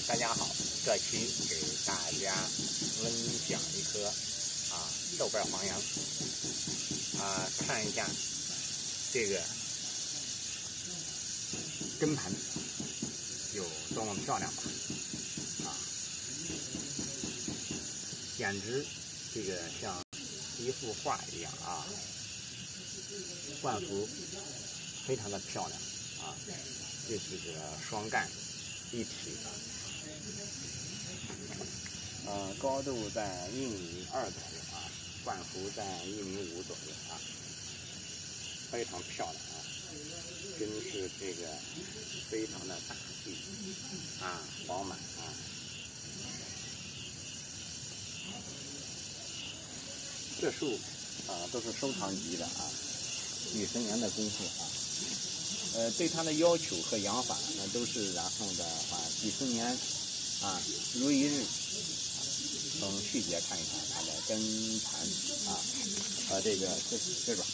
大家好，这期给大家分享一颗豆瓣黄杨看一下这个根盘有多么漂亮吧简直这个像一幅画一样冠幅非常的漂亮这是个双干一体的。高度在1.2米左右冠幅在1.5米左右非常漂亮真是这个非常的大气饱满这树都是收藏级的几十年的功夫对它的要求和养法那都是然后的几十年如一日从细节看一看它的根盘和这个这种